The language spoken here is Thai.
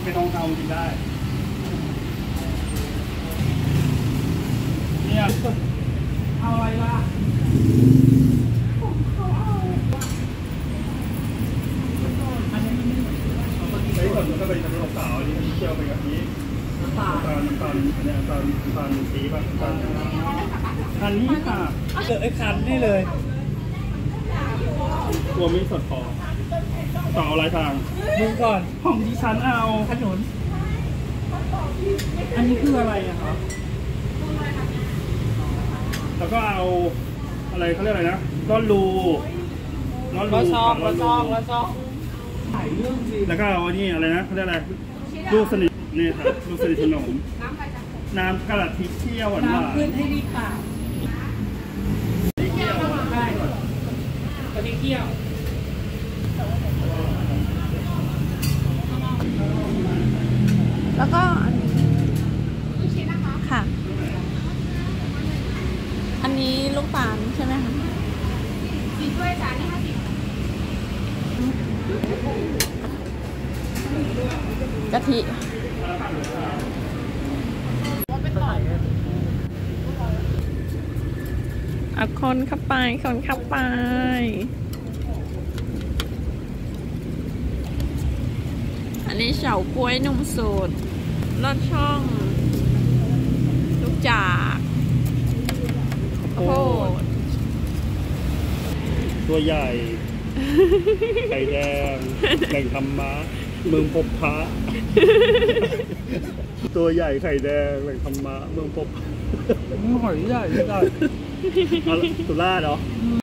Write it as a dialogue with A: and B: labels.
A: ไม่ต้องเอากินได้เนี่ยเอาอะไรล่ะใช้ก่อนมันก็เป็นน้ำตาลอันนี้เคี่ยวไปกับนี้น้ำตาลเนี่ยน้ำตาลสีป่ะน้ำตาลคันนี้ค่ะไอ้คันนี่เลยตัวไม่สดพอต่ออะไรทางมึงก่อนของดิฉันเอาขนุนอันนี้คืออะไรอะครับแล้วก็เอาอะไรเขาเรียกอะไรนะก้อนรูซองถ่ายเรื่องจริงแล้วก็เอาอันนี้อะไรนะเขาเรียกอะไรลูกสนิทนี่ครับลูกสนิทขนมน้ำกระทิเที่ยวหวานน้ำขึ้นให้ดีค่ะเที่ยวได้กระทิเที่ยว
B: แล้วก็ลูกชิ้นนะคะค่ะอันนี้ลูกตาลใช่ไหมคะสีถ้วยจานนี้50กะทิเอาคนเข้าไปอันนี้เฉาก๊วยนมสดลอดช่องลูกจากโอ้
A: ตัวใหญ่ไข่แดงแหล่งธรรมะเมืองพบพระตัวใหญ่ไข่แดงแหล่งธรรมะเมืองพบหอยใหญ่สุราษฎร์เหรอ